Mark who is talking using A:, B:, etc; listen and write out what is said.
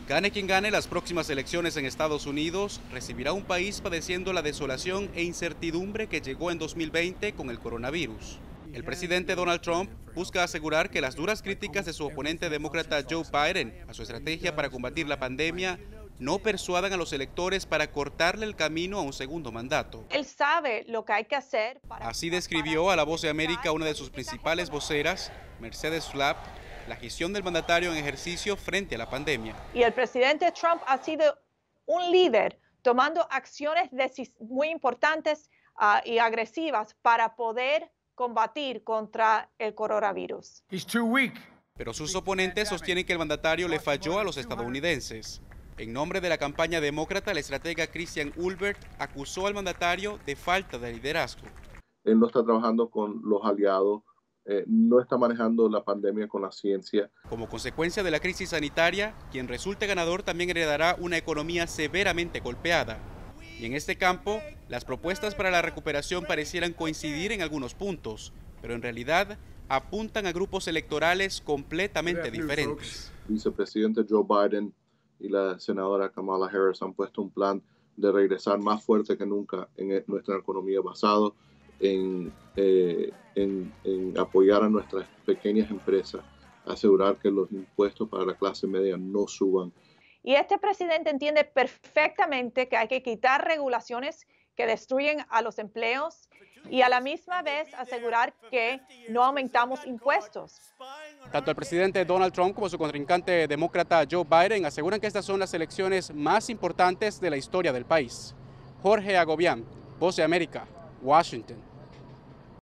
A: Gane quien gane las próximas elecciones en Estados Unidos, recibirá un país padeciendo la desolación e incertidumbre que llegó en 2020 con el coronavirus. El presidente Donald Trump busca asegurar que las duras críticas de su oponente demócrata Joe Biden a su estrategia para combatir la pandemia no persuadan a los electores para cortarle el camino a un segundo mandato.
B: Él sabe lo que hay que hacer.
A: Así describió a La Voz de América una de sus principales voceras, Mercedes Schlapp, la gestión del mandatario en ejercicio frente a la pandemia.
B: Y el presidente Trump ha sido un líder tomando acciones muy importantes y agresivas para poder combatir contra el coronavirus.
A: Pero sus oponentes sostienen que el mandatario le falló a los estadounidenses. En nombre de la campaña demócrata, el estratega Christian Ulbert acusó al mandatario de falta de liderazgo.
C: Él no está trabajando con los aliados, no está manejando la pandemia con la ciencia.
A: Como consecuencia de la crisis sanitaria, quien resulte ganador también heredará una economía severamente golpeada. Y en este campo, las propuestas para la recuperación parecieran coincidir en algunos puntos, pero en realidad apuntan a grupos electorales completamente diferentes.
C: El vicepresidente Joe Biden y la senadora Kamala Harris han puesto un plan de regresar más fuerte que nunca en nuestra economía, basado en apoyar a nuestras pequeñas empresas, asegurar que los impuestos para la clase media no suban.
B: Y este presidente entiende perfectamente que hay que quitar regulaciones que destruyen a los empleos y a la misma vez asegurar que no aumentamos impuestos.
A: Tanto el presidente Donald Trump como su contrincante demócrata Joe Biden aseguran que estas son las elecciones más importantes de la historia del país. Jorge Agobián, Voz de América, Washington.